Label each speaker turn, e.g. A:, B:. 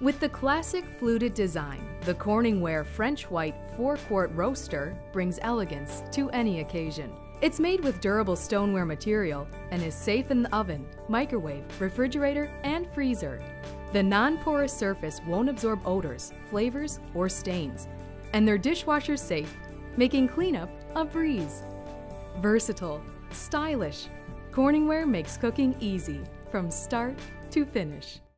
A: With the classic fluted design, the Corningware French White 4-quart roaster brings elegance to any occasion. It's made with durable stoneware material and is safe in the oven, microwave, refrigerator, and freezer. The non-porous surface won't absorb odors, flavors, or stains, and they're dishwasher safe, making cleanup a breeze. Versatile, stylish, Corningware makes cooking easy from start to finish.